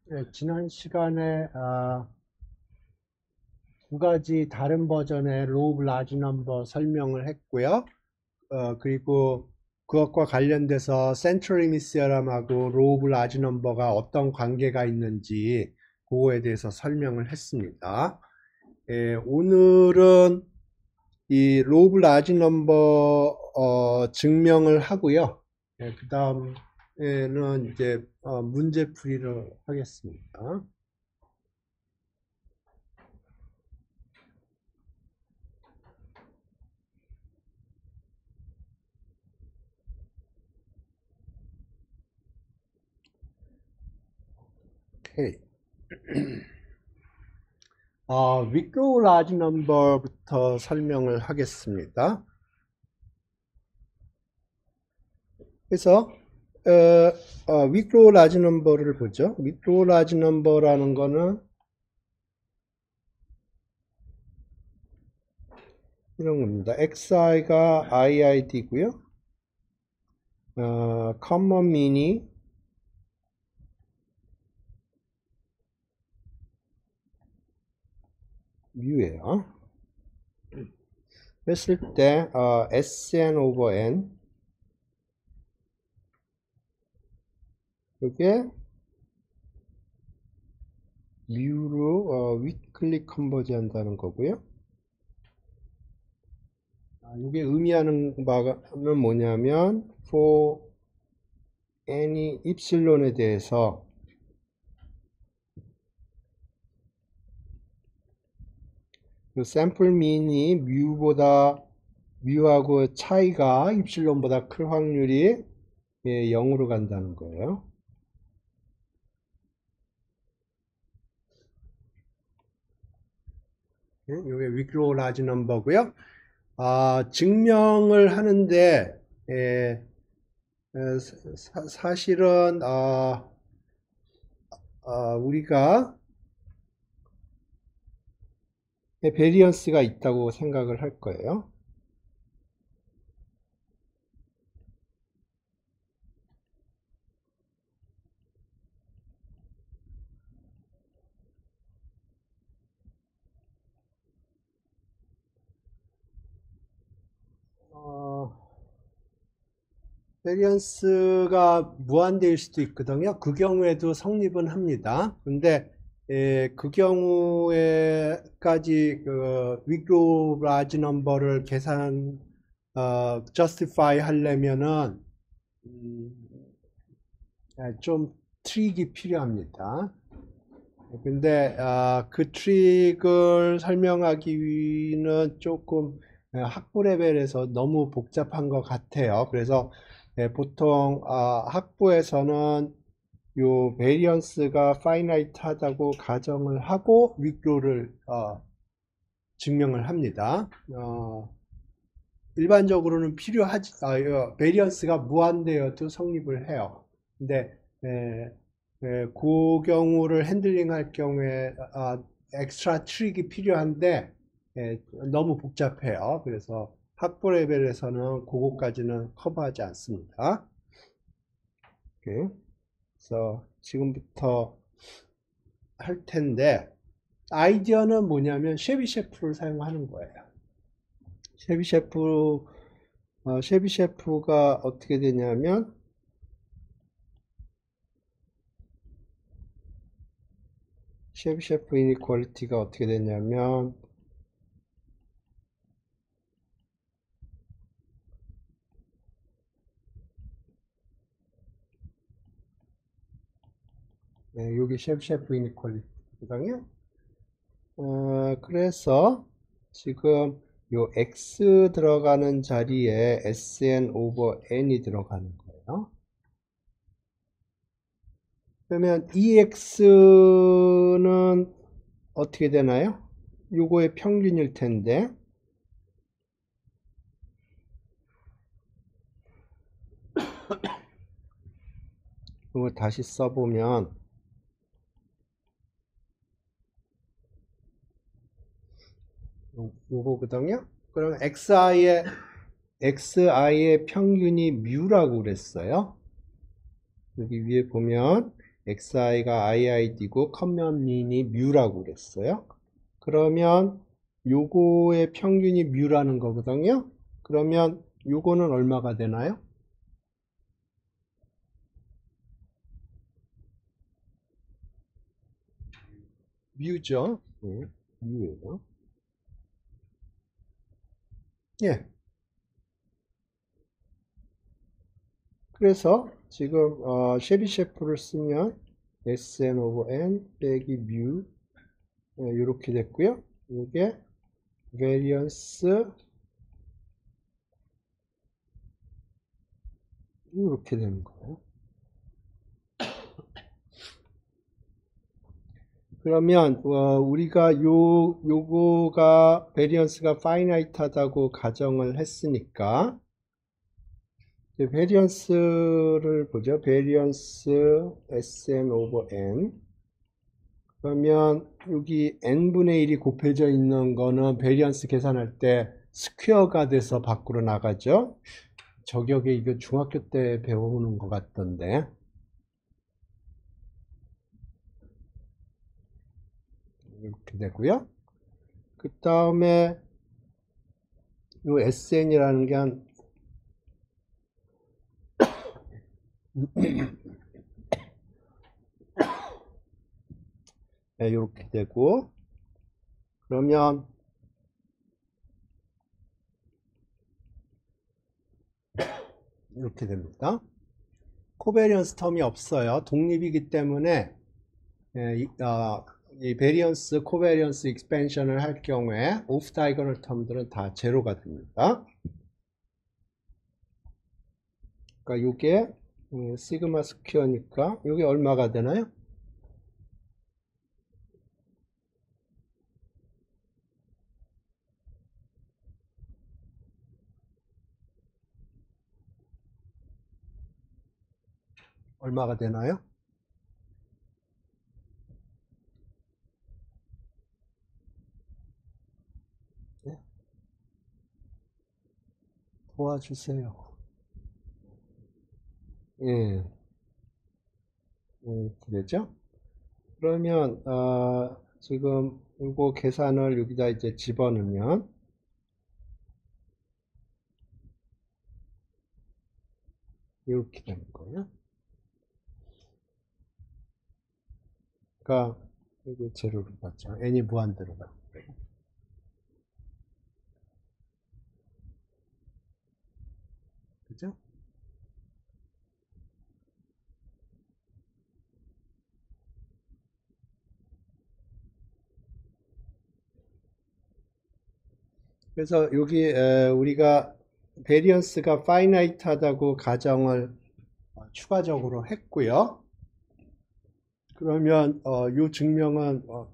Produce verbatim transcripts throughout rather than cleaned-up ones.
네, 지난 시간에 아, 두 가지 다른 버전의 로우 라지 넘버 설명을 했고요. 어, 그리고 그것과 관련돼서 센트럴 리미시어럼하고 로우 라지 넘버가 어떤 관계가 있는지 그거에 대해서 설명을 했습니다. 예, 오늘은 이 로우 라지 넘버 어, 증명을 하고요. 예, 그 다음에는 이제 어, 문제풀이를 하겠습니다. 오케이. 어, 위크로 라지 넘버부터 설명을 하겠습니다. 그래서 어, 어, 위크로 라지 넘버를 보죠. 위크로 라지 넘버라는 거는 이런 겁니다. 엑스아이가 아이아이디고요. 어, common mean이 뮤예요. 했을 때 어, 에스엔 over n 이게 뮤로 어, 위클리 컨버지 한다는 거고요. 이게 의미하는 바는 뭐냐면 for n이 입실론에 대해서 그 샘플 민이 뮤보다 뮤하고 차이가 입실론보다 클 확률이 예, 영으로 간다는 거예요. 예, 이게 위크로 라지 넘버고요. 아, 증명을 하는데 예, 에, 사, 사실은 아, 아, 우리가 베리언스가 있다고 생각을 할 거예요. 어, 베리언스가 무한대일 수도 있거든요. 그 경우에도 성립은 합니다. 근데 예, 그 경우에까지 그 위그로 라지 넘버를 계산 어, justify 하려면은 음, 예, 좀 트릭이 필요합니다. 근데 아, 그 트릭을 설명하기는 조금 예, 학부 레벨에서 너무 복잡한 것 같아요. 그래서 예, 보통 아, 학부에서는 요 베리언스가 파이나이트 하다고 가정을 하고 위그로를 어, 증명을 합니다. 어, 일반적으로는 필요하지, 아, 어, 베리언스가 무한대여도 성립을 해요. 근데 에, 에, 그 경우를 핸들링 할 경우에 아, 엑스트라 트릭이 필요한데 에, 너무 복잡해요. 그래서 학부 레벨에서는 그거까지는 커버하지 않습니다. 오케이. 그래서 지금부터 할 텐데 아이디어는 뭐냐면 쉐비셰프를 사용하는 거예요. 쉐비셰프 어, 쉐비셰프가 어떻게 되냐면 쉐비셰프 이니퀄리티가 어떻게 되냐면 네, 여기 쉐비셰프 이니퀄리티거든요. 어, 그래서 지금 요 x 들어가는 자리에 에스엔 over n이 들어가는 거예요. 그러면 ex는 어떻게 되나요? 요거의 평균일 텐데 이걸 다시 써보면 요거거든요. 그럼 xi의 xi의 평균이 뮤라고 그랬어요. 여기 위에 보면 xi가 iid고 커먼 민이 뮤라고 그랬어요. 그러면 요거의 평균이 뮤라는 거거든요. 그러면 요거는 얼마가 되나요? 뮤죠. 네, 뮤예요. 예. 그래서 지금 어, 쉐비셰프를 쓰면 에스엔 오브 n 빼기 뮤 이렇게 됐고요. 이게 variance 이렇게 되는 거예요. 그러면 어, 우리가 요 요거가 variance가 finite하다고 가정을 했으니까 variance를 보죠. variance 에스엔 over n. 그러면 여기 n분의 일이 곱해져 있는 거는 variance 계산할 때 스퀘어가 돼서 밖으로 나가죠. 저격에 이거 중학교 때 배우는 것 같던데. 이렇게 되고요. 그 다음에 이 에스엔이라는 게 한 네, 이렇게 되고 그러면 이렇게 됩니다. 코베리언스 텀이 없어요. 독립이기 때문에 예, 이, 어, 이 베리언스, 코베리언스 익스펜션을 할 경우에 오프 다이거널 텀들은 다 제로가 됩니다. 그러니까 이게 음, 시그마 스퀘어니까 이게 얼마가 되나요? 얼마가 되나요? 네? 도와주세요. 예, 이렇게 되죠? 그러면 어, 지금 이거 계산을 여기다 이제 집어넣으면 이렇게 되는 거예요. 그러니까 이게 제로로 봤죠. n이 무한대로 가. 그죠? 그래서 여기 에, 우리가 베리언스가 파이나이트하다고 가정을 어, 추가적으로 했고요. 그러면 어, 이 증명은 어,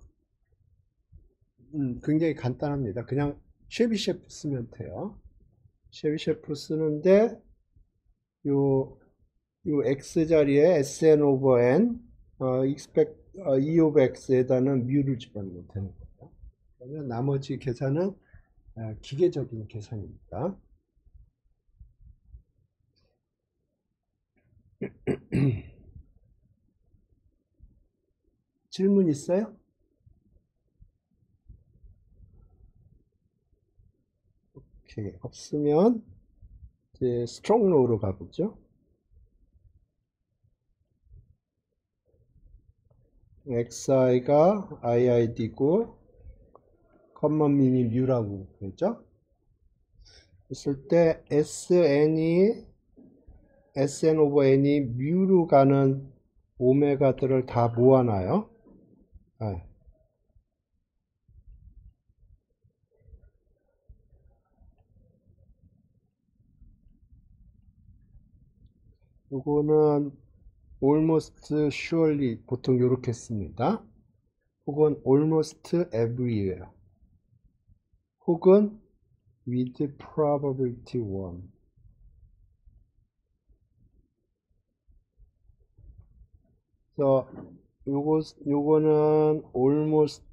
음, 굉장히 간단합니다. 그냥 쉐비셰프 쓰면 돼요. 쉐비셰프 쓰는데 요, 요 x 자리에 에스엔 오버 n 어, expect 어, e of x에다는 뮤를 집어넣으면 되는 거예요. 그러면 나머지 계산은 어, 기계적인 계산입니다. 질문 있어요? 오케이. 없으면 이제 스트롱 로우로 가보죠. xi가 iid고 커먼 민이 뮤라고 그랬죠? 했을 때 sn이 sn 오버 n이 뮤로 가는 오메가들을 다 모아놔요. 아, 요거는 almost surely 보통 이렇게 씁니다. 혹은 almost everywhere 혹은 with probability one. 그래서 요거 요거는 almost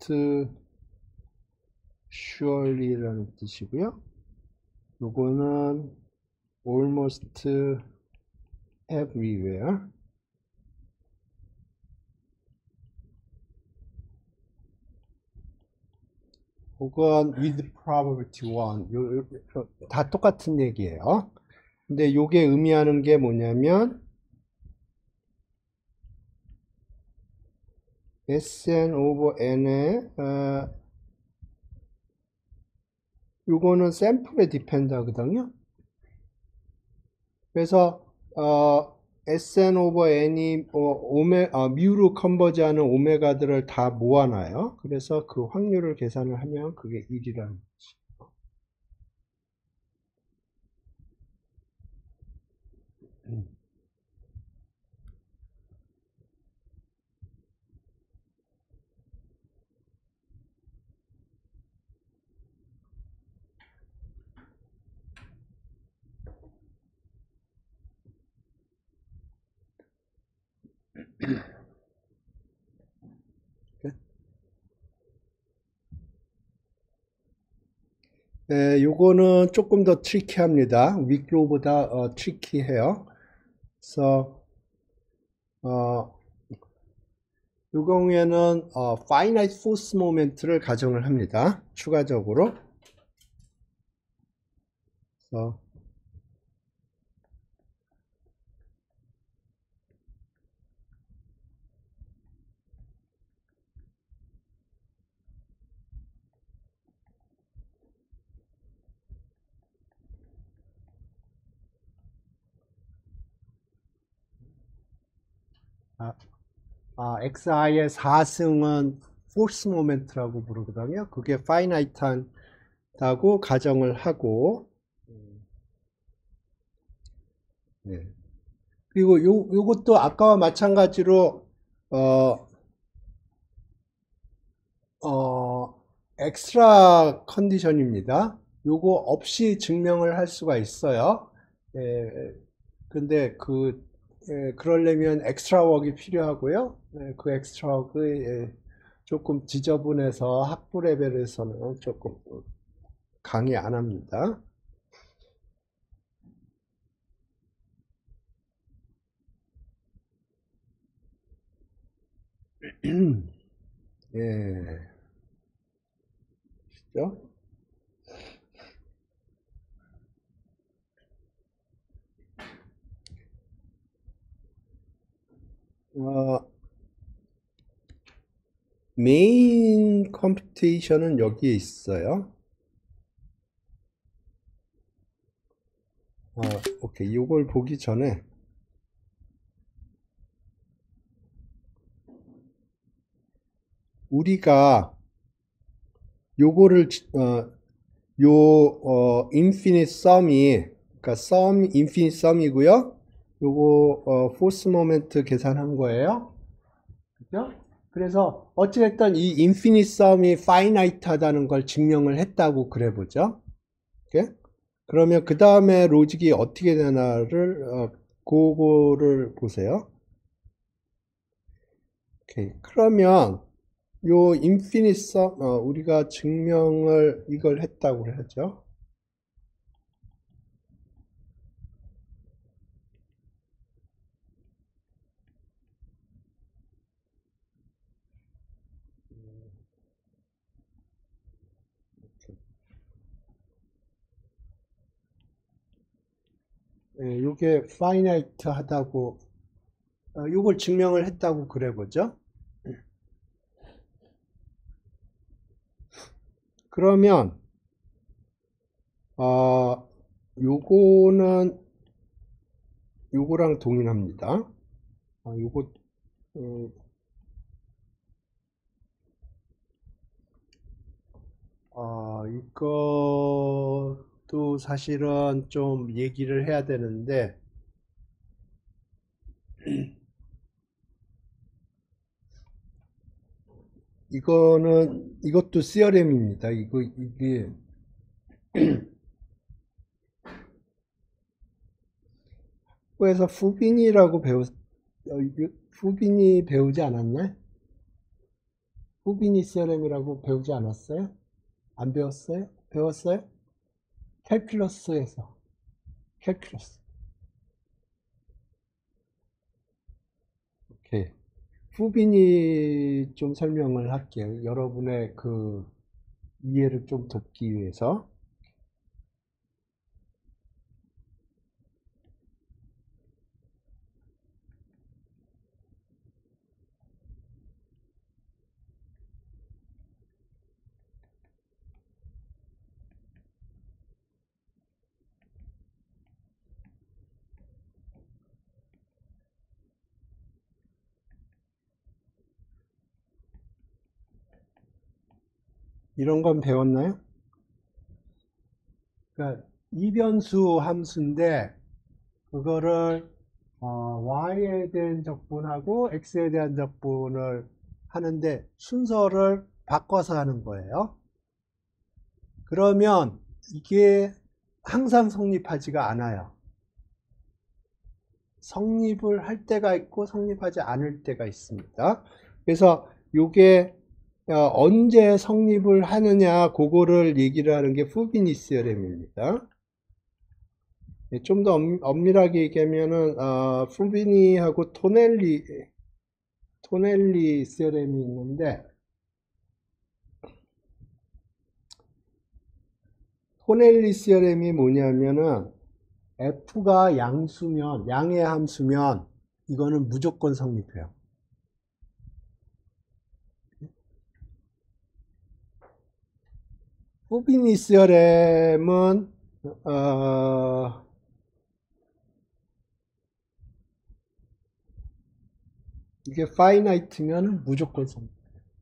surely라는 뜻이고요. 요거는 almost everywhere. 혹은 with probability one. 요, 요, 요, 다 똑같은 얘기예요. 근데 요게 의미하는 게 뭐냐면 Sn over n에 어, 요거는 샘플에 디펜드 하거든요. 그래서 어, Sn over n이 어, 오메, 어, 뮤로 컨버지하는 오메가들을 다 모아놔요. 그래서 그 확률을 계산을 하면 그게 일이라는 거지. 음. 네, 요거는 조금 더 트리키합니다. 위클로보다 어, 트리키해요. 그래서 어, 요 경우에는 어, finite force moment를 가정을 합니다. 추가적으로. 그래서 아, 아, 엑스아이의 사 승은 force moment라고 부르거든요. 그게 finite하다고 가정을 하고, 네. 그리고 요, 요것도 아까와 마찬가지로, 어, 어, 엑스트라 컨디션입니다. 요거 없이 증명을 할 수가 있어요. 예, 근데 그, 예, 그러려면 엑스트라 웍이 필요하고요. 예, 그 엑스트라 웍이 예, 조금 지저분해서 학부 레벨에서는 조금 강의 안 합니다. 예, 그죠? 어, 메인 컴퓨테이션은 여기에 있어요. 어, 오케이. 이걸 보기 전에 우리가 요거를 어, 요 어, 인피니트 썸이 그러니까 썸 인피니트 썸이고요. 요거 어, 포스 모멘트 계산한 거예요. 그죠? 그래서 어찌됐든 이 인피니트 썸이 파이나이트하다는 걸 증명을 했다고 그래 보죠. 오케이? 그러면 그 다음에 로직이 어떻게 되나를 어, 그거를 보세요. 오케이. 그러면 요 인피니트 썸 어, 우리가 증명을 이걸 했다고 하죠. 예, 요게 파이나이트 하다고 어, 요걸 증명을 했다고 그래 보죠. 그러면 어, 요거는 요거랑 동일합니다. 아, 요거 어, 아, 이것도 사실은 좀 얘기를 해야 되는데 이거는 이것도 시어렘입니다. 이거 이게 학교에서 후빈이라고 배우 어, 이거 후빈이 배우지 않았나? 후비니 시어렘이라고 배우지 않았어요? 안 배웠어요? 배웠어요? 캘큘러스에서 캘큘러스. 오케이. 후빈이 좀 설명을 할게요. 여러분의 그 이해를 좀 돕기 위해서. 이런 건 배웠나요? 그러니까 이변수 함수인데 그거를 어, y에 대한 적분하고 x에 대한 적분을 하는데 순서를 바꿔서 하는 거예요. 그러면 이게 항상 성립하지가 않아요. 성립을 할 때가 있고 성립하지 않을 때가 있습니다. 그래서 이게 언제 성립을 하느냐 그거를 얘기를 하는 게 푸비니 시어렘입니다. 좀 더 엄밀하게 얘기하면은 어, 푸비니하고 토넬리 토넬리 시어렘이 있는데 토넬리 시어렘이 뭐냐면은 f가 양수면 양의 함수면 이거는 무조건 성립해요. 푸비니 시어렘은 어, 이게 파이나이트면 무조건 성립.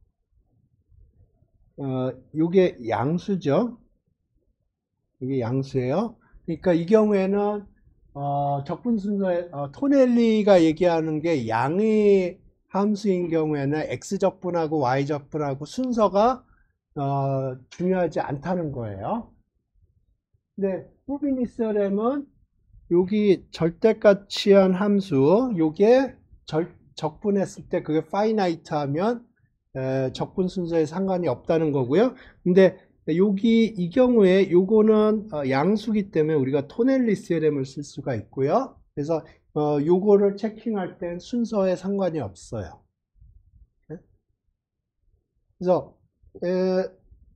어, 이게 양수죠. 이게 양수예요. 그러니까 이 경우에는 어, 적분 순서에 어, 토넬리가 얘기하는 게 양의 함수인 경우에는 x 적분하고 y 적분하고 순서가 어, 중요하지 않다는 거예요. 근데 푸비니 시어렘은 여기 절대값치한 함수 요게 절, 적분했을 때 그게 파이나이트 하면 에, 적분 순서에 상관이 없다는 거고요. 근데 여기 이 경우에 요거는 어, 양수기 때문에 우리가 토넬리 시어렘을 쓸 수가 있고요. 그래서 어, 요거를 체킹할 땐 순서에 상관이 없어요. 네? 그래서 에,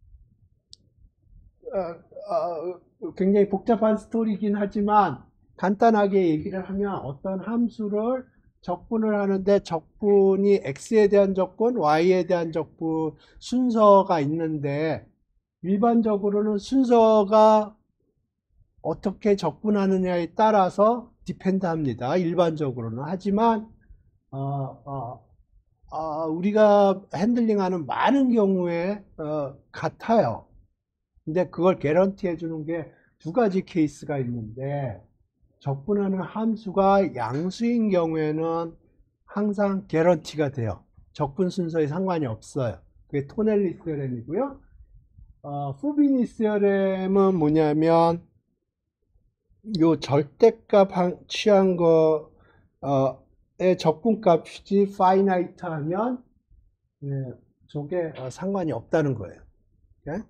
어, 어, 굉장히 복잡한 스토리이긴 하지만 간단하게 얘기를 하면 어떤 함수를 적분을 하는데 적분이 x에 대한 적분, y에 대한 적분 순서가 있는데 일반적으로는 순서가 어떻게 적분하느냐에 따라서 디펜드 합니다. 일반적으로는. 하지만 어, 어, 어, 우리가 핸들링하는 많은 경우에 어, 같아요. 근데 그걸 개런티 해주는 게 두 가지 케이스가 있는데 적분하는 함수가 양수인 경우에는 항상 개런티가 돼요. 적분 순서에 상관이 없어요. 그게 토넬리 시어렘이고요. 어, 푸비니 시어렘은 뭐냐면 요 절대값 취한 거의 적분값이 파이나이트 하면 예, 저게 어, 상관이 없다는 거예요. 예?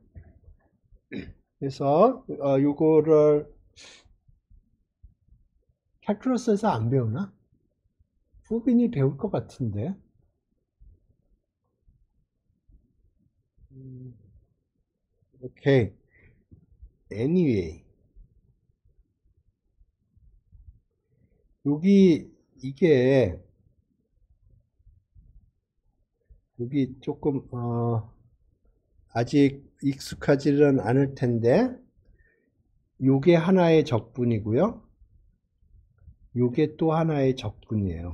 그래서 어, 요거를 캘큘러스에서 안 배우나? 푸빈이 배울 것 같은데. 음, 오케이. Anyway. 여기 이게 여기 조금 어, 아직 익숙하지는 않을 텐데 요게 하나의 적분이고요. 요게 또 하나의 적분이에요.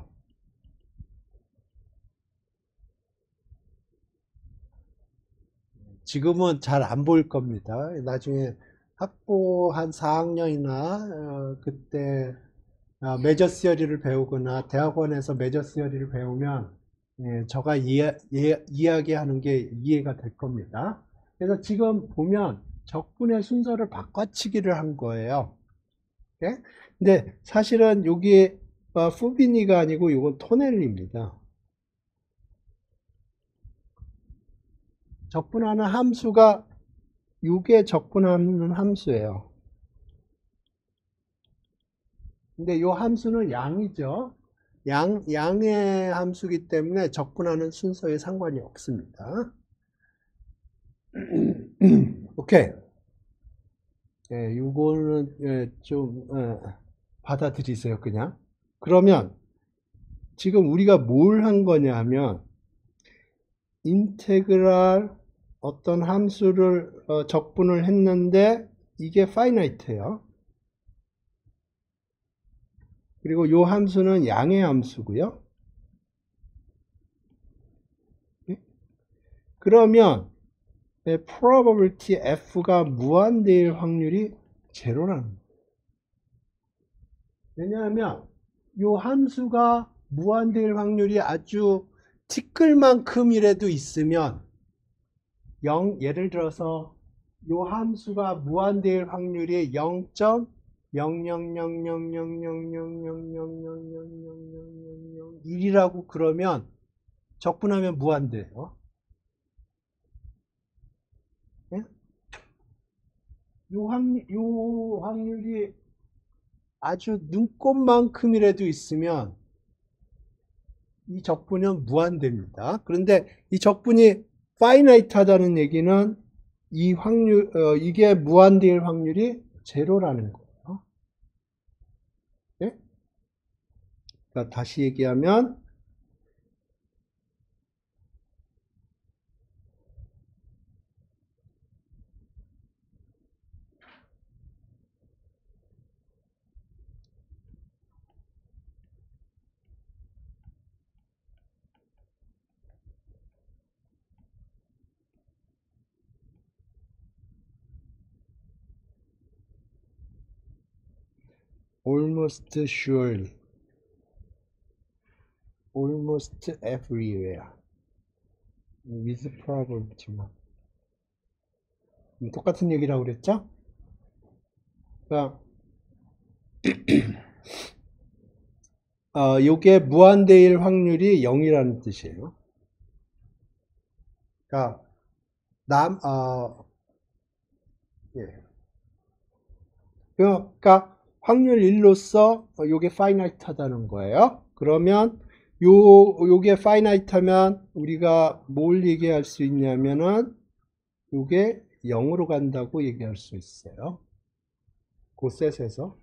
지금은 잘 안 보일 겁니다. 나중에 학부 한 사 학년이나 어, 그때 어, 메저 시어리를 배우거나 대학원에서 메저 시어리를 배우면 예, 저가 이야, 예, 이야기하는 게 이해가 될 겁니다. 그래서 지금 보면 적분의 순서를 바꿔치기를 한 거예요. 예? 근데 사실은 여기 어, 푸비니가 아니고 이건 토넬리입니다. 적분하는 함수가 육에 적분하는 함수예요. 근데 이 함수는 양이죠. 양, 양의 함수기 때문에 적분하는 순서에 상관이 없습니다. 오케이. 예, 요거는 예, 좀 예, 받아들이세요, 그냥. 그러면 지금 우리가 뭘 한 거냐 하면 인테그랄 어떤 함수를 어, 적분을 했는데 이게 파이나이트예요. 그리고 요 함수는 양의 함수고요. 예? 그러면 예, probability f가 무한대일 확률이 제로라는 거예요. 왜냐하면 요 함수가 무한대일 확률이 아주 티끌만큼이라도 있으면 영, 예를 들어서 요 함수가 무한대일 확률이 영 점 영이라고 그러면 적분하면 무한대예요. 예? 요 확률, 요 확률이 아주 눈꼽만큼이라도 있으면 이 적분은 무한대입니다. 그런데 이 적분이 파이나이트하다는 얘기는 이 확률, 어, 이게 무한대일 확률이 제로라는 거예요. 네? 그러니까 다시 얘기하면 almost surely, almost everywhere, with probability만 똑같은 얘기라고 그랬죠? 그러니까 어, 요게 무한대일 확률이 영이라는 뜻이에요. 그러니까 남, 어, 예. 그러니까 확률 일로서 요게 파이나이트하다는 거예요. 그러면 요 요게 파이나이트하면 우리가 뭘 얘기할 수 있냐면은 요게 영으로 간다고 얘기할 수 있어요. 그 셋에서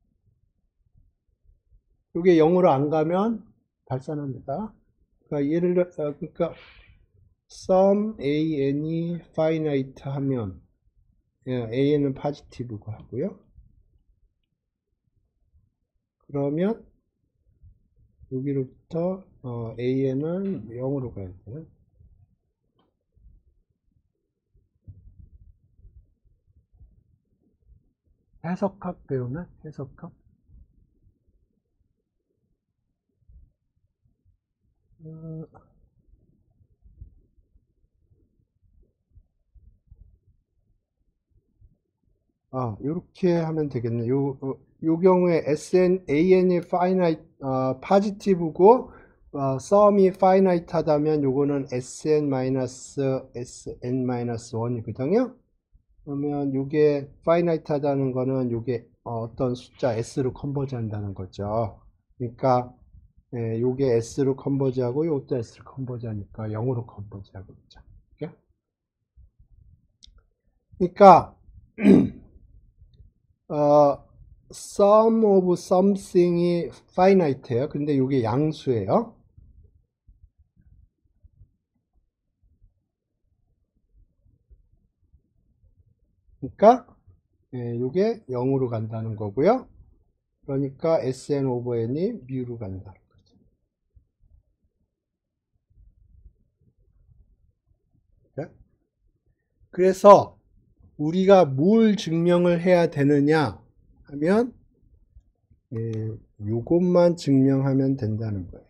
요게 영으로 안 가면 발산합니다. 그러니까 예를 들어 그러니까 sum an이 finite 하면 an은 positive고 하고요. 그러면 여기로부터 어, an은 영으로 가야 돼요. 해석학 배우나? 해석학? 어, 아, 요렇게 하면 되겠네. 요, 어, 요 경우에 sn, an이 finite, 어, positive고, 어, sum이 finite 하다면 요거는 sn-sn-일이거든요. 그러면 요게 finite 하다는 거는 요게 어, 떤 숫자 s로 컨버지 한다는 거죠. 그러니까, 예, 요게 s로 컨버지 하고 요것도 s로 컨버지 하니까 영으로 컨버지 하고 있죠. 이렇게? 그러니까, 어, sum of something이 finite예요. 근데 이게 양수예요. 그러니까 예, 이게 영으로 간다는 거고요. 그러니까 sn over n이 mu로 간다는 거죠. 네? 그래서 우리가 뭘 증명을 해야 되느냐 하면 예, 요것만 증명하면 된다는 거예요.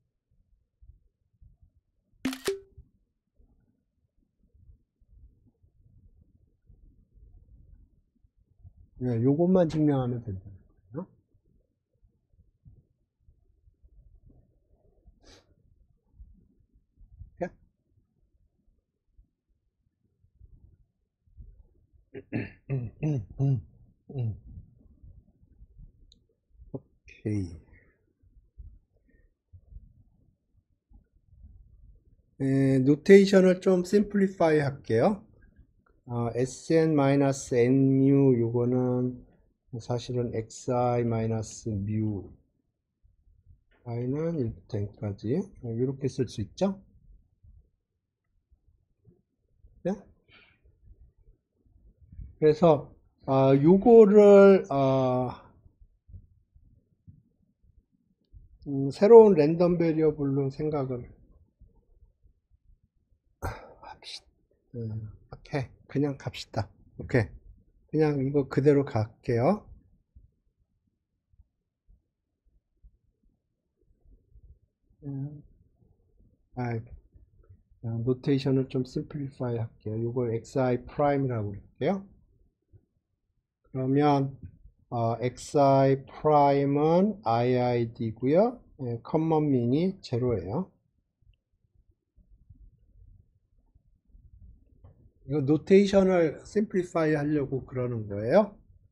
예, 요것만 증명하면 된다는 거예요. 예? 음, 음, 음, 음. 오케이. 에, 노테이션을 좀 심플리파이 할게요. 어, sn-nu 요거는 사실은 xi-mu i는 일부터 n까지 이렇게 쓸 수 있죠? 네? 그래서 어, 요거를 어, 음, 새로운 랜덤 베리어블로 생각을 합시다. 음, 오케이. 그냥 갑시다. 오케이. 그냥 이거 그대로 갈게요. 음, 아, 노테이션을 좀 심플리파이 할게요. 이걸 xi 프라임이라고 그럴게요. 그러면 어, xi 프라임은 iid고요. 예, 커먼 민이 제로예요. 이거 노테이션을 심플리파이 하려고 그러는 거예요.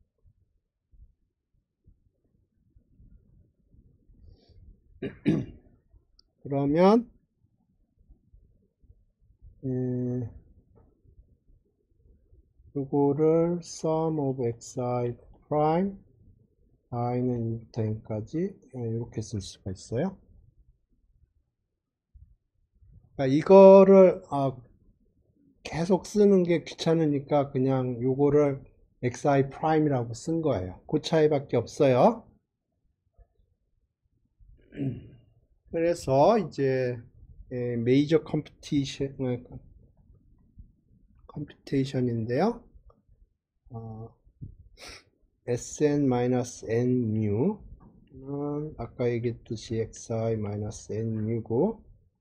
그러면 음, 이거를 sum of xi prime i는 일부터 n까지 이렇게 쓸 수가 있어요. 그러니까 이거를 어, 계속 쓰는 게 귀찮으니까 그냥 요거를 xi prime이라고 쓴 거예요. 그 차이밖에 없어요. 그래서 이제 메이저 컴퓨테이션 컴퓨테이션인데요. 어, sn-nu는 아까 얘기했듯이 xi-nu고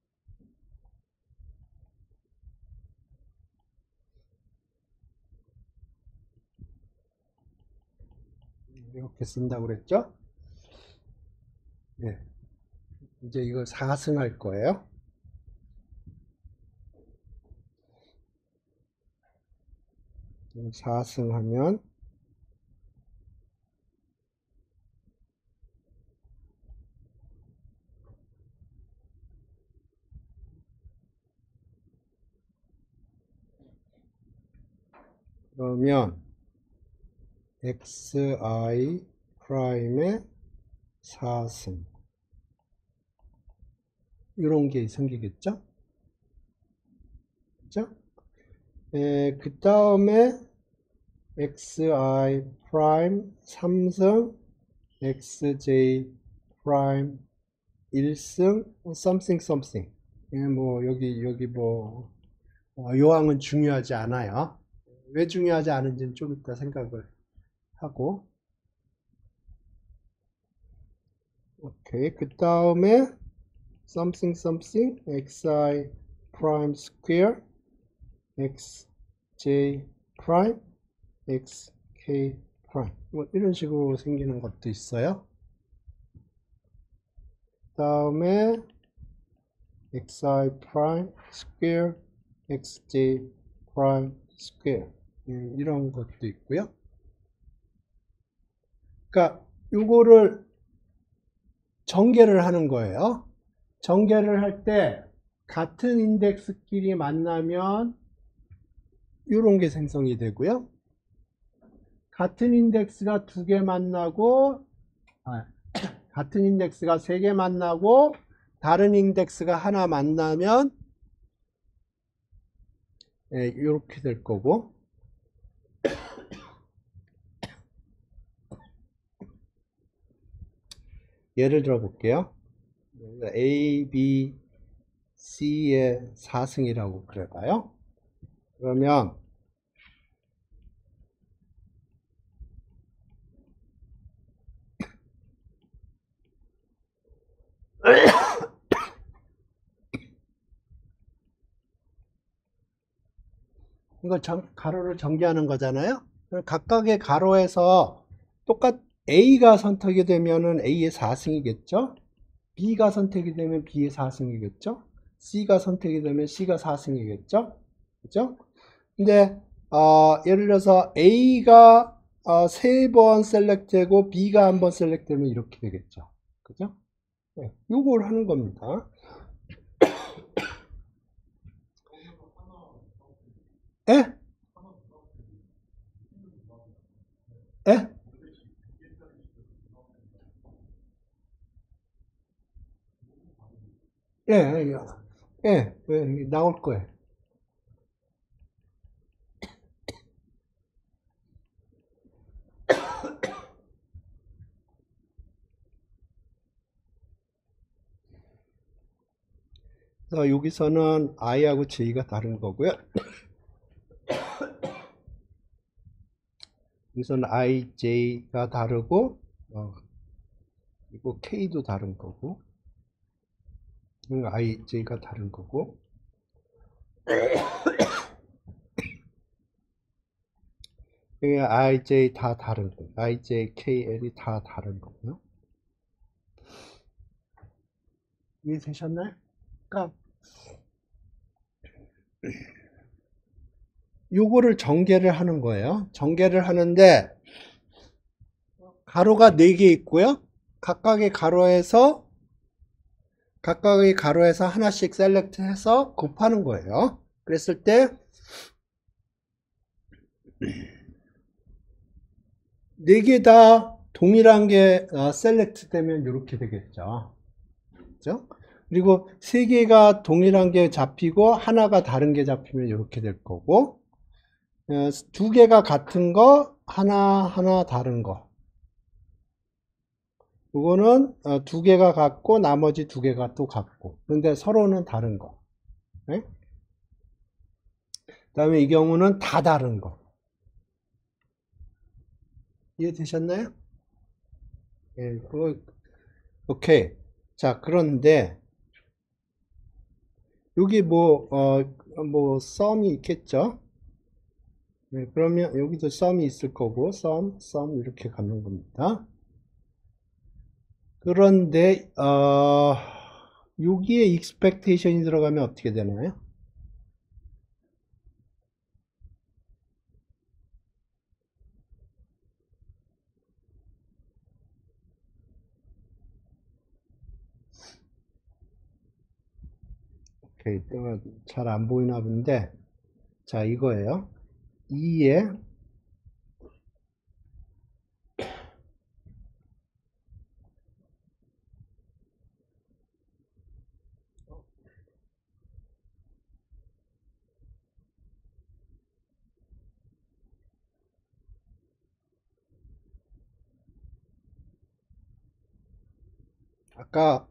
이렇게 쓴다고 그랬죠? 네. 이제 이걸 사 승 할 거예요. 사 승 하면 그러면 xi 프라임의 사 승 이런 게 생기겠죠? 그죠? 그 다음에 xi 프라임 삼 승 xj 프라임 일 승 something something 예, 뭐 여기 여기 뭐 어, 요항은 중요하지 않아요. 왜 중요하지 않은지는 좀 이따 생각을 하고 오케이. 그 다음에 something something xi prime square xj prime xk prime 뭐 이런 식으로 생기는 것도 있어요. 그 다음에 xi prime square xj prime square 음, 이런 것도 있고요. 그러니까 요거를 전개를 하는 거예요. 전개를 할 때 같은 인덱스끼리 만나면 이런 게 생성이 되고요. 같은 인덱스가 두 개 만나고 아, 같은 인덱스가 세 개 만나고 다른 인덱스가 하나 만나면 예, 이렇게 될 거고 예를 들어 볼게요. A, B, C의 사 승이라고 그래봐요. 그러면 이거 정, 가로를 전개하는 거잖아요. 각각의 가로에서 똑같 A가 선택이 되면은 A의 사 승이겠죠. B가 선택이 되면 B의 사 승이겠죠. C가 선택이 되면 C가 사 승이겠죠. 그죠? 근데 어, 예를 들어서 A가 어, 세 번 셀렉트되고 B가 한 번 셀렉트되면 이렇게 되겠죠. 그죠? 네, 요걸 하는 겁니다. 예? 예, 예, 예, 예, 나올 거예요. 그래서 여기서는 I하고 J가 다른 거고요. 여기서는 I, J가 다르고, 어, 그리고 K도 다른 거고, I, J가 다른 거고, 여기 I, J 다 다른 거예요. I, J, K, L이 다 다른 거고요. 이해되셨나요? 그러니까 요거를 전개를 하는 거예요. 전개를 하는데 가로가 네 개 있고요. 각각의 가로에서 각각의 가로에서 하나씩 셀렉트해서 곱하는 거예요. 그랬을 때 네 개 다 동일한 게 셀렉트 되면 이렇게 되겠죠. 그죠? 그리고 세 개가 동일한 게 잡히고 하나가 다른 게 잡히면 이렇게 될 거고, 어, 두 개가 같은 거, 하나 하나 다른 거. 이거는 어, 두 개가 같고 나머지 두 개가 또 같고. 그런데 서로는 다른 거. 네? 그다음에 이 경우는 다 다른 거. 이해되셨나요? 예, 그거 오케이. 자, 그런데 여기 뭐, 어, 뭐, 썸이 있겠죠? 네, 그러면 여기도 썸이 있을 거고, 썸, 썸 이렇게 가는 겁니다. 그런데, 어, 여기에 expectation이 들어가면 어떻게 되나요? 오케이, 잘 안 보이나 본데, 자, 이거예요. 이에 아까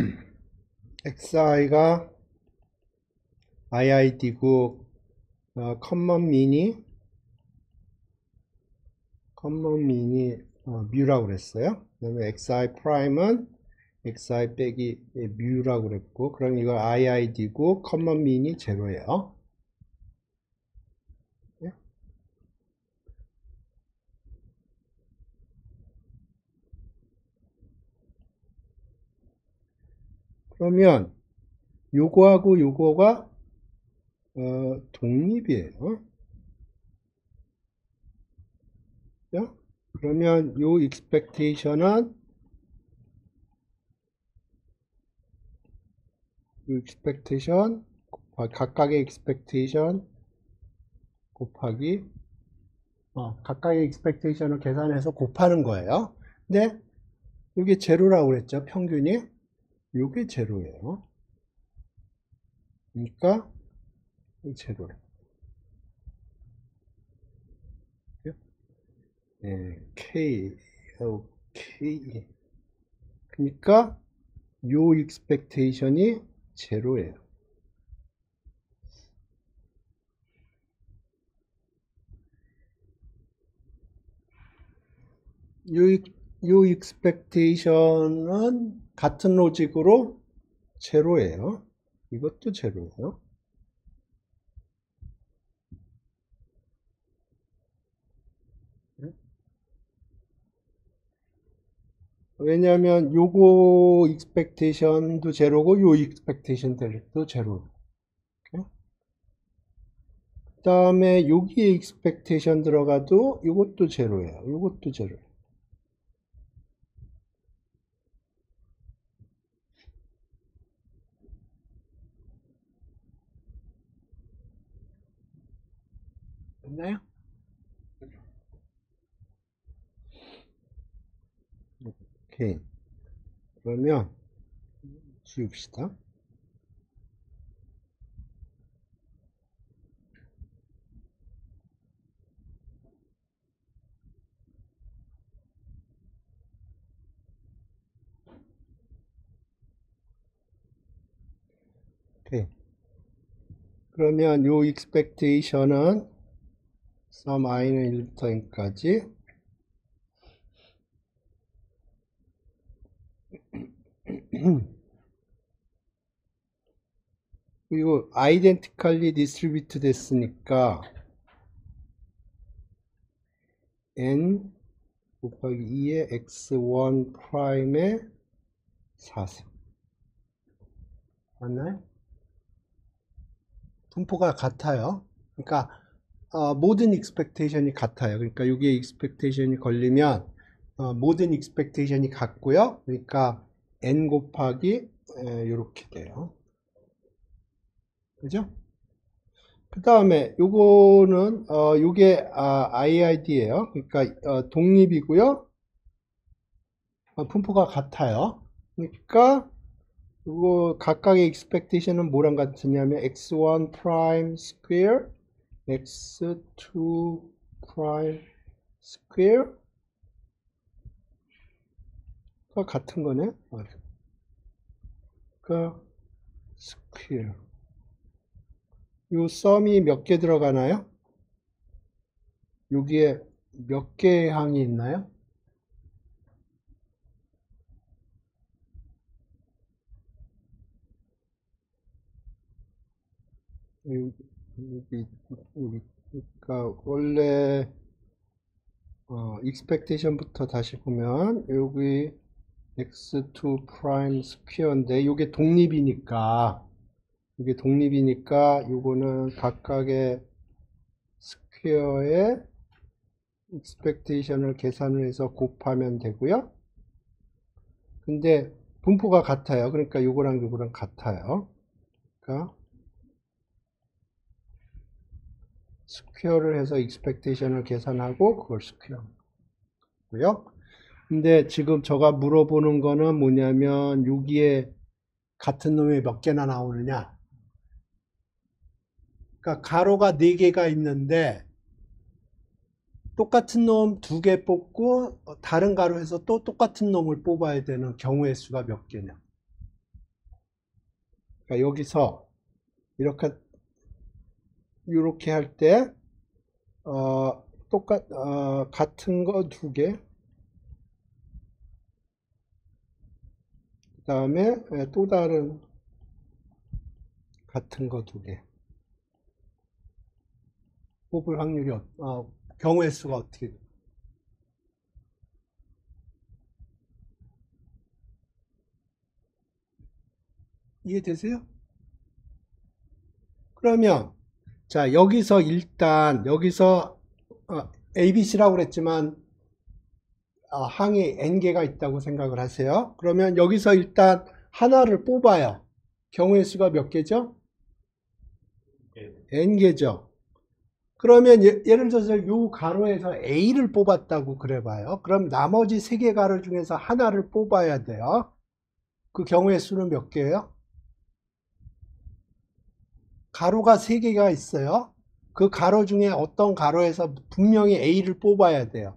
엑스아이가 아이아이디고 어, 커먼 미니 커먼 미니 어, 뮤라고 그랬어요. 그다음에 엑스아이 프라임은 엑스아이 빼기 뮤라고 그랬고, 그럼 이거 아이아이디고 커먼 미니 제로예요. 예? 그러면 요거하고 요거가 어, 독립이에요. 그죠? 그러면 요 expectation은 요 expectation 곱하기 각각의 expectation 곱하기 어, 각각의 expectation을 계산해서 곱하는 거예요. 근데 이게 제로라고 그랬죠. 평균이. 이게 제로예요. 그러니까 이 제로예요. 네, K, K. 그러니까 요 expectation이 제로예요. 요, 요 expectation은 같은 로직으로 제로예요. 이것도 제로예요. 왜냐하면 요거 expectation도 제로고 요 expectation도 제로. 그 다음에 여기에 expectation 들어가도 이것도 제로예요. 이것도 제로예요. 됐나요? 오케이. 그러면 지웁시다. 오케이. 그러면 요 expectation은 sum i는 일부터 n까지 그리고 identically distributed 됐으니까 n 곱하기 이의 엑스 원 프라임의 사승 맞나요? 분포가 같아요. 그러니까 어, 모든 expectation이 같아요. 그러니까 여기에 expectation이 걸리면 어, 모든 expectation이 같고요. 그러니까 n 곱하기 이렇게 돼요. 그죠? 그 다음에 요거는 어, 요게 아, 아이아이디예요. 그러니까 어, 독립이고요. 어, 분포가 같아요. 그러니까 이거 각각의 expectation은 뭐랑 같으냐면 엑스 원 prime square, 엑스 투 prime square 가 같은 거네. 맞아. 그 square. 요 썸이 몇 개 들어가나요? 여기에 몇 개의 항이 있나요? 여기, 여기, 여기, 그러니까 원래 어, expectation부터 다시 보면 여기 엑스 투 prime square인데 이게 독립이니까 이게 독립이니까 요거는 각각의 스퀘어의 expectation을 계산을 해서 곱하면 되고요. 근데 분포가 같아요. 그러니까 요거랑 요거랑 같아요. 그러니까 스퀘어를 해서 expectation을 계산하고 그걸 스퀘어고요. 근데 지금 제가 물어보는 거는 뭐냐면 여기에 같은 놈이 몇 개나 나오느냐. 그러니까 가로가 네 개가 있는데 똑같은 놈 두 개 뽑고 다른 가로에서 또 똑같은 놈을 뽑아야 되는 경우의 수가 몇 개냐. 그러니까 여기서 이렇게 이렇게 할 때 어, 똑같 어, 같은 거 두 개. 그 다음에 또 다른 같은 거 두 개. 뽑을 확률이 어, 어, 경우의 수가 어떻게 돼? 이해되세요? 그러면 자 여기서 일단 여기서 어, 에이비씨라고 그랬지만 어, 항이 n개가 있다고 생각을 하세요. 그러면 여기서 일단 하나를 뽑아요. 경우의 수가 몇 개죠? n개죠. 그러면 예, 예를 들어서 이 가로에서 A를 뽑았다고 그래봐요. 그럼 나머지 세 개 가로 중에서 하나를 뽑아야 돼요. 그 경우의 수는 몇 개예요? 가로가 세 개가 있어요. 그 가로 중에 어떤 가로에서 분명히 A를 뽑아야 돼요.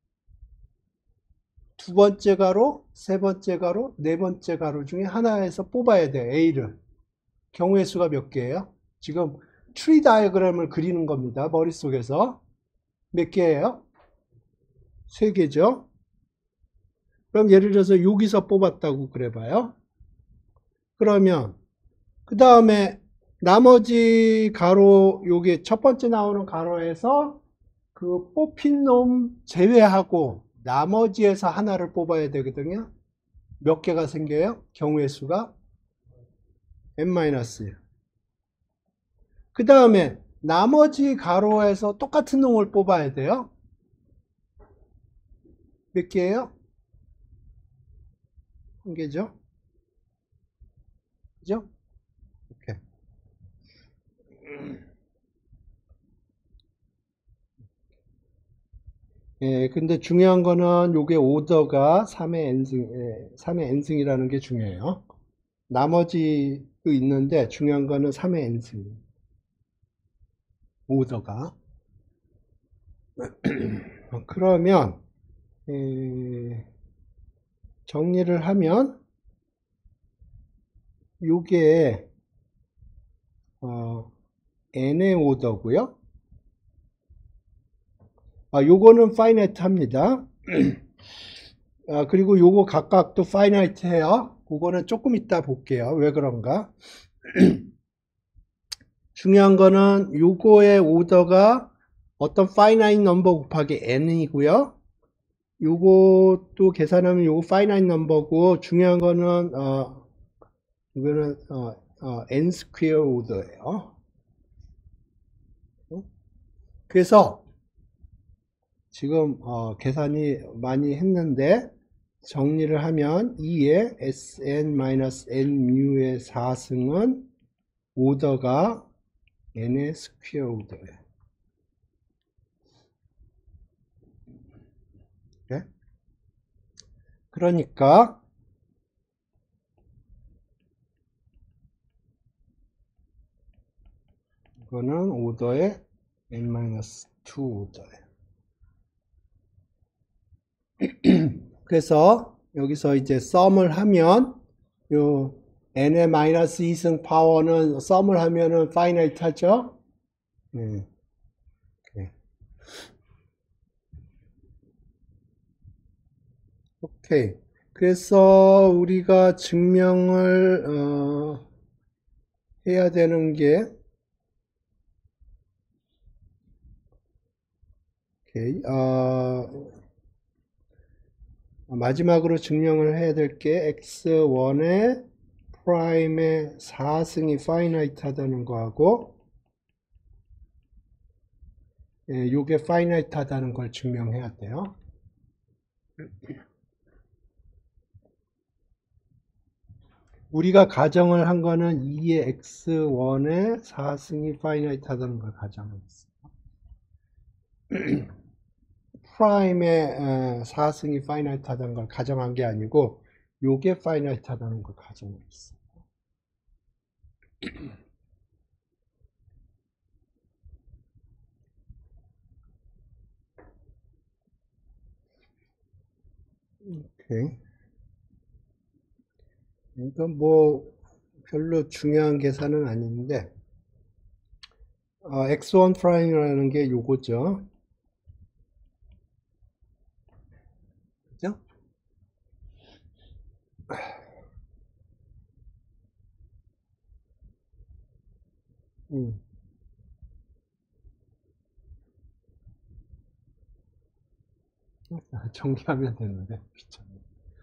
두 번째 가로, 세 번째 가로, 네 번째 가로 중에 하나에서 뽑아야 돼요. A를. 경우의 수가 몇 개예요? 지금 트리 다이어그램을 그리는 겁니다. 머릿속에서. 몇 개예요? 세 개죠. 그럼 예를 들어서 여기서 뽑았다고 그래봐요. 그러면 그 다음에 나머지 가로, 요게 첫 번째 나오는 가로에서 그 뽑힌 놈 제외하고 나머지에서 하나를 뽑아야 되거든요. 몇 개가 생겨요? 경우의 수가 n-예요. 그 다음에 나머지 가로에서 똑같은 놈을 뽑아야 돼요. 몇 개예요? 한 개죠. 그죠? 오케이. 예, 근데 중요한 거는 요게 오더가 삼의 n승, 예, 삼의 n승이라는 게 중요해요. 나머지도 있는데 중요한 거는 삼의 n승. 오더가. 그러면, 예, 정리를 하면, 요게 어, n의 오더고요. 아, 요거는 finite 합니다. 아, 그리고 요거 각각도 finite 해요. 그거는 조금 이따 볼게요. 왜 그런가? 중요한 거는 요거의 오더가 어떤 finite number 곱하기 n이고요. 요것도 계산하면 요거 finite number고, 중요한 거는 어 이거는 어, 어 n square 오더예요. 그래서 지금 어 계산이 많이 했는데 정리를 하면 이의 sn-n mu의 사 승은 오더가 n의 스퀘어 오더예요. 네? 그러니까 이거는 오더의 n-이 오더예요. 그래서 여기서 이제 썸을 하면 요 n의 마이너스 이 승 파워는 썸을 하면은 파이나이트 하죠. 네. 네. 오케이. 그래서 우리가 증명을 어, 해야 되는 게 오케이. 어, 마지막으로 증명을 해야 될 게 엑스 원의 프라임의 사 승이 파이나이트 하다는 거하고, 예, 요게 파이나이트 하다는 걸 증명해야 돼요. 우리가 가정을 한 거는 이의 엑스 원의 사 승이 파이나이트 하다는 걸 가정을 했어요. 프라임의 사 승이 파이나이트 하다는 걸 가정한 게 아니고 요게 파이나이트 하다는 걸 가정을 했어요. 오케이. 이건 뭐 별로 중요한 계산은 아닌데, 어, 엑스 원 프라임이라는 게 요거죠. 그죠? 음. 정리하면 되는데 귀찮네.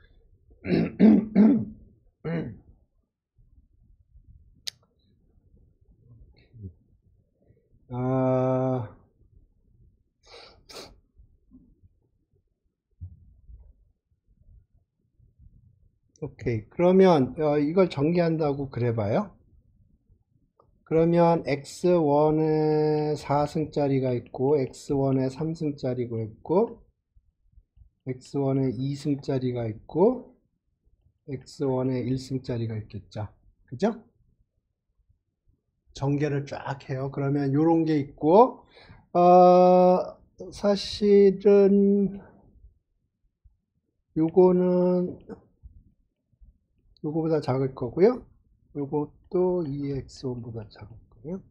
아, 오케이. 그러면 어, 이걸 전개한다고 그래봐요. 그러면 엑스 원에 사 승짜리가 있고 엑스 원에 삼 승짜리가 있고 엑스 원에 이 승짜리가 있고 엑스 원에 일 승짜리가 있겠죠. 그죠? 전개를 쫙 해요. 그러면 요런 게 있고, 어, 사실은 요거는 요거보다 작을 거고요. 요것도 이 엑스 원보다 작을 거고요.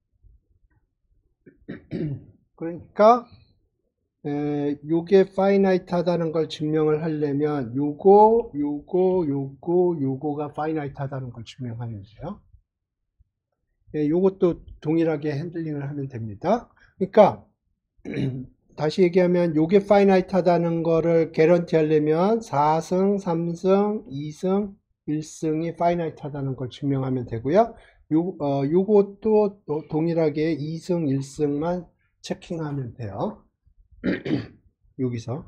그러니까 에, 요게 파이나이트 하다는 걸 증명을 하려면 요거 요거 요거 요거가 파이나이트 하다는 걸 증명하면 돼요. 예, 요것도 동일하게 핸들링을 하면 됩니다. 그러니까 다시 얘기하면 요게 파이나이트 하다는 거를 개런티 하려면 사 승, 삼 승, 이 승, 일 승이 파이나이트 하다는 걸 증명하면 되고요. 요, 어, 요것도 동일하게 이 승, 일 승만 체킹하면 돼요. 여기서.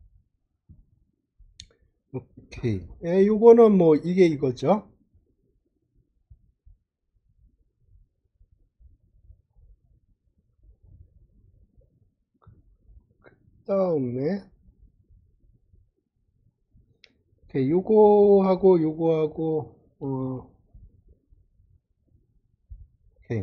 오케이. 예, 요거는 뭐 이게 이거죠. 다음에 오케이, 요거하고 요거하고 어 오케이.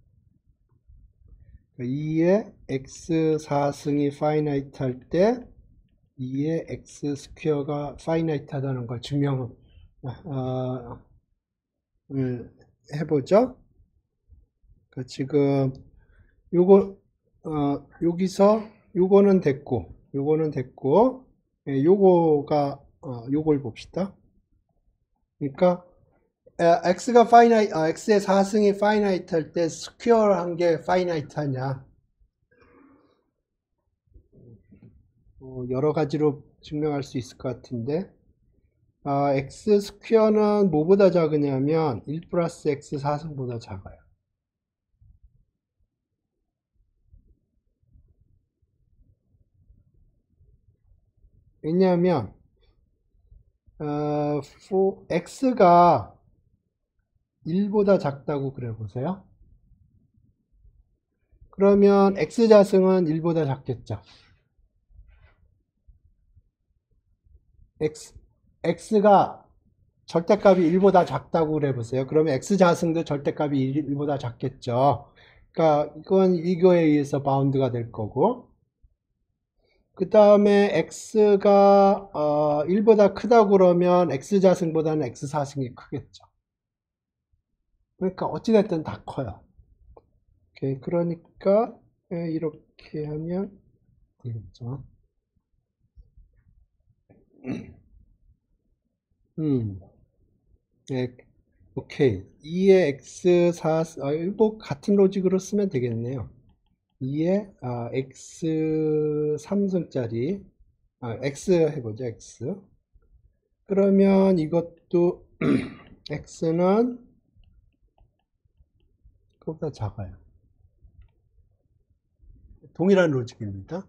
이의 엑스 사 승이 파이나이트 할 때 이의 x 스퀘어가 파이나이트 하다는 걸 증명을 어, 해보죠. 그 지금 요거 어 여기서 요거는 됐고 요거는 됐고 예, 요거가 어 요걸 봅시다. 그러니까 에, x가 파이나이 아, x의 사 승이 파이나이트 할 때 스퀘어 한 게 파이나이트 하냐? 어, 여러 가지로 증명할 수 있을 것 같은데 아, x 스퀘어는 뭐보다 작으냐면 일 플러스 x 사 승보다 작아요. 왜냐하면 어, x가 일보다 작다고 그래 보세요. 그러면 x자승은 일보다 작겠죠. x, x가 절대값이 일보다 작다고 그래 보세요. 그러면 x자승도 절대값이 일보다 작겠죠. 그러니까 이건 이거에 의해서 바운드가 될 거고 그 다음에 x가 어, 일보다 크다고 그러면 x자승보다는 x사승이 크겠죠. 그러니까 어찌됐든 다 커요. 오케이, 그러니까 이렇게 하면 되겠죠. 음, 네, 오케이. 이의 x 사, 아, 뭐 같은 로직으로 쓰면 되겠네요. 이의 아, x 삼 승짜리 아, x 해보죠, x. 그러면 이것도 x는 그것보다 작아요. 동일한 로직입니다.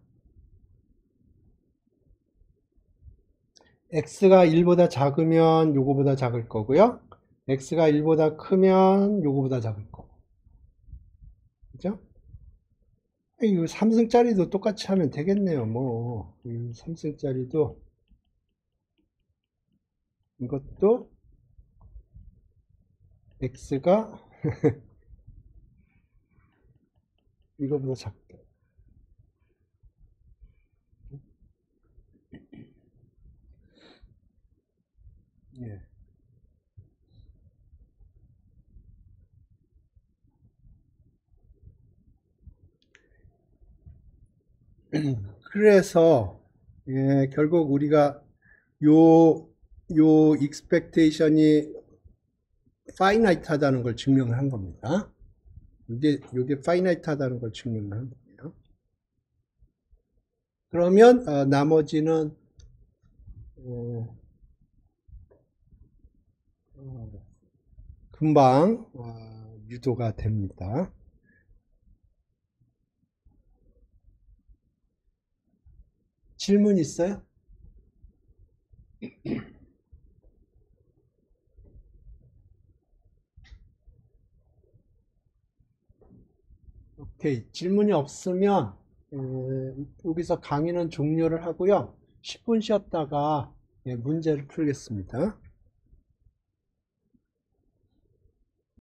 x가 일보다 작으면 요거보다 작을 거고요. x가 일보다 크면 요거보다 작을 거고. 그죠? 이 삼 승짜리도 똑같이 하면 되겠네요. 뭐, 이 삼 승짜리도 이것도 x가 이거보다 작다. 예. 그래서 예, 결국 우리가 요, 요 expectation이 finite 하다는 걸 증명을 한 겁니다. 이게, 요게 finite 하다는 걸 증명을 한 거예요. 그러면, 어, 나머지는, 어, 어, 금방, 어, 유도가 됩니다. 질문 있어요? 오케이. 질문이 없으면, 에, 여기서 강의는 종료를 하고요. 십 분 쉬었다가 예, 문제를 풀겠습니다.